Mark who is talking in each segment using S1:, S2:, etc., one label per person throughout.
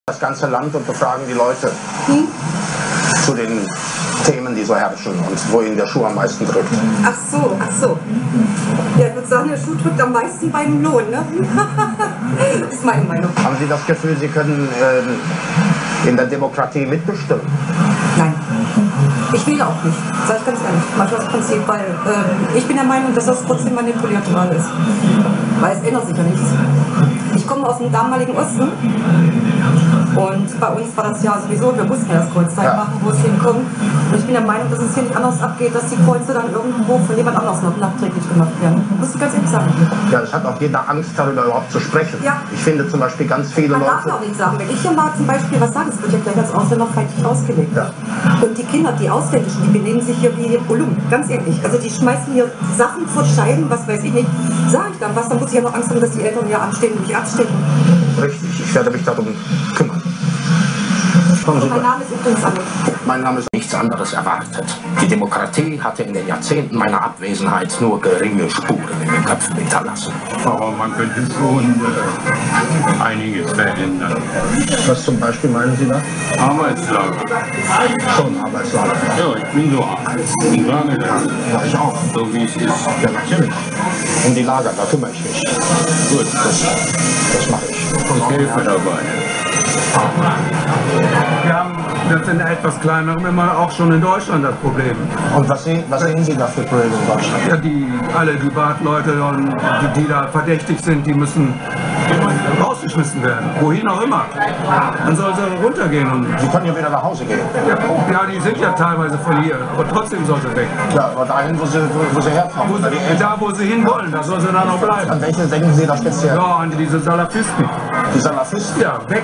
S1: das ganze Land und befragen die Leute zu den Themen, die so herrschen und wo ihnen der Schuh am meisten drückt.
S2: Ach so. Ja, ich würde sagen, der Schuh drückt am meisten beim Lohn, ne? Das ist meine Meinung.
S1: Haben Sie das Gefühl, Sie können in der Demokratie mitbestimmen?
S2: Nein. Ich will auch nicht, sage ich ganz ehrlich, mal das Prinzip, weil ich bin der Meinung, dass das trotzdem manipulierte Wahl ist. Weil es ändert sich ja nichts. Ich komme aus dem damaligen Osten und bei uns war das ja sowieso, wir mussten ja das Kreuzzeichen machen, wo es hinkommt. Und ich bin der Meinung, dass es hier nicht anders abgeht, dass die Kreuze dann irgendwo von jemand anders noch nachträglich gemacht werden. Muss ich ganz ehrlich sagen.
S1: Ja, es hat auch jeder Angst, darüber überhaupt zu sprechen. Ja. Ich finde zum Beispiel ganz viele Leute...
S2: Man darf auch nicht sagen, wenn ich hier mal zum Beispiel was sage, es wird ja gleich als ausländerfeindlich ausgelegt. Ja. Und die Kinder, die Ausländischen, die benehmen sich hier wie Olum, ganz ehrlich. Also die schmeißen hier Sachen vor Scheiben, was weiß ich nicht. Sag ich dann was, dann muss ich ja noch Angst haben, dass die Eltern ja anstehen und mich abstecken.
S1: Richtig, ich werde mich darum kümmern.
S2: Mein Name ist übrigens Anne.
S1: Mein Name ist nichts anderes erwartet. Die Demokratie hatte in den Jahrzehnten meiner Abwesenheit nur geringe Spuren in den Köpfen hinterlassen.
S3: Aber man könnte schon einiges verändern.
S1: Was zum Beispiel meinen Sie da?
S3: Arbeitslager.
S1: Schon Arbeitslager.
S3: Ja, ich bin so alt. Ich sage das.
S1: Ja, ich auch.
S3: So wie es ist.
S1: Ja, natürlich. Um die Lager, da kümmere ich mich.
S3: Gut,
S1: Das mache ich.
S3: ich helfe dabei.
S4: Das sind etwas kleinere immer auch schon in Deutschland das Problem.
S1: Und was sehen Sie da für Probleme in Deutschland?
S4: Ja, die Badleute und die da verdächtig sind, die müssen rausgeschmissen werden. Wohin auch immer. Dann soll sie runtergehen. Und
S1: Sie können ja wieder nach Hause gehen.
S4: ja, die sind ja teilweise von hier, aber trotzdem soll sie weg.
S1: Ja, aber dahin, wo sie herkommen.
S4: Da, wo sie hinwollen, da soll sie dann auch bleiben.
S1: An welche denken Sie da speziell?
S4: Ja, an diese Salafisten.
S1: Die Salafisten?
S4: Ja, weg.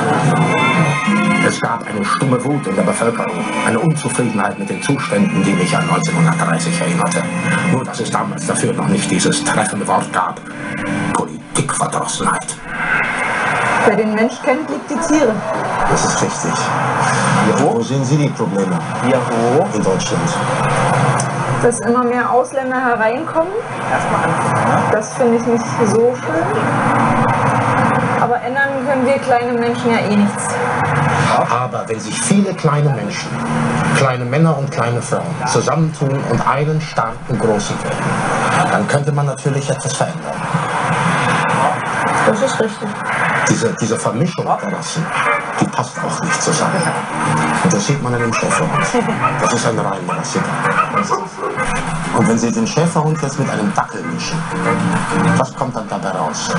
S1: Es gab eine stumme Wut in der Bevölkerung, eine Unzufriedenheit mit den Zuständen, die mich an 1930 erinnerte. Nur dass es damals dafür noch nicht dieses treffende Wort gab: Politikverdrossenheit.
S5: Wer den Mensch kennt, liebt die Tiere.
S1: Das ist richtig. Wo sehen Sie die Probleme?
S6: Ja, wo?
S1: In Deutschland.
S5: Dass immer mehr Ausländer hereinkommen.
S6: Erstmal anfangen, ne?
S5: Das finde ich nicht so schön. Aber ändern können wir kleine Menschen ja eh nichts.
S1: Aber wenn sich viele kleine Menschen, kleine Männer und kleine Frauen zusammentun und einen starken Großen werden, dann könnte man natürlich etwas verändern.
S5: Das ist richtig.
S1: Diese Vermischung der Rassen, die passt auch nicht zusammen. Und das sieht man in dem Schäferhund. Das ist ein reiner Rasse. Und wenn Sie den Schäferhund jetzt mit einem Dackel mischen, was kommt dann dabei raus?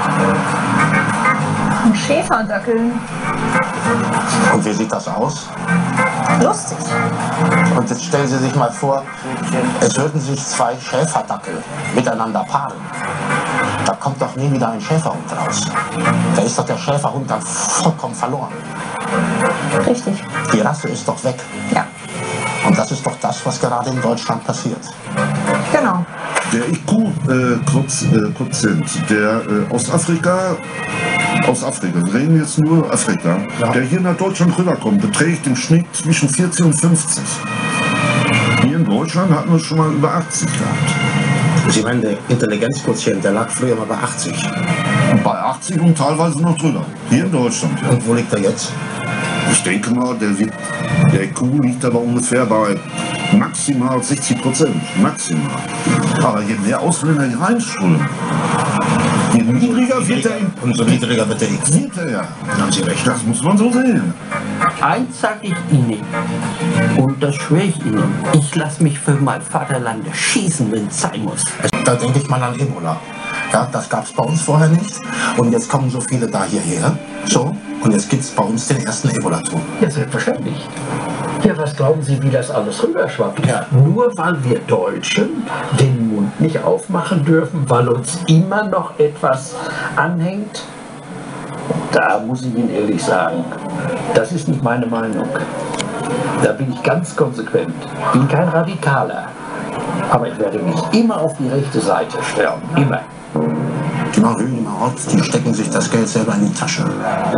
S5: Ein Schäferdackel.
S1: Und wie sieht das aus?
S5: Lustig.
S1: Und jetzt stellen Sie sich mal vor, es würden sich zwei Schäferdackel miteinander paaren. Da kommt doch nie wieder ein Schäferhund raus. Da ist doch der Schäferhund dann vollkommen verloren.
S5: Richtig.
S1: Die Rasse ist doch weg.
S5: Ja.
S1: Und das ist doch das, was gerade in Deutschland passiert.
S5: Genau.
S7: Der IQ-Quotient, der aus Afrika, wir reden jetzt nur Afrika, der hier nach Deutschland rüberkommt, beträgt im Schnitt zwischen 40 und 50. Hier in Deutschland hatten wir es schon mal über 80 gehabt.
S1: Sie meinen, der Intelligenzquotient, der lag früher mal bei 80.
S7: Bei 80 und teilweise noch drüber. Hier in Deutschland, ja.
S1: Und wo liegt er jetzt?
S7: Ich denke mal, der IQ liegt aber ungefähr bei maximal 60%. Maximal. Aber je mehr Ausländer hier reinströmen, je niedriger wird er.
S1: Umso niedriger wird der IQ.
S7: Ja.
S1: Dann haben Sie recht.
S7: Das muss man so sehen.
S6: Eins sage ich Ihnen, und das schwöre ich Ihnen, ich lasse mich für mein Vaterland schießen, wenn es sein muss.
S1: Da denke ich mal an Ebola. Ja, das gab es bei uns vorher nicht. Und jetzt kommen so viele da hierher. So. Und jetzt gibt es bei uns den ersten Ebola-Tour.
S8: Ja, selbstverständlich. Ja, was glauben Sie, wie das alles rüberschwappt? Ja. Nur weil wir Deutschen den Mund nicht aufmachen dürfen, weil uns immer noch etwas anhängt? Da muss ich Ihnen ehrlich sagen, das ist nicht meine Meinung. Da bin ich ganz konsequent. Bin kein Radikaler. Aber ich werde mich immer auf die rechte Seite stellen. Immer.
S1: Die Marien im Ort, die stecken sich das Geld selber in die Tasche.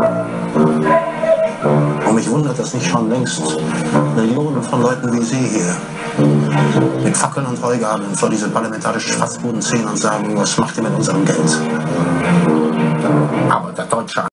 S1: Und mich wundert das nicht schon längst. Millionen von Leuten wie Sie hier mit Fackeln und Heugabeln vor diese parlamentarischen Spatzbuden ziehen und sagen, was macht ihr mit unserem Geld? Aber der Deutsche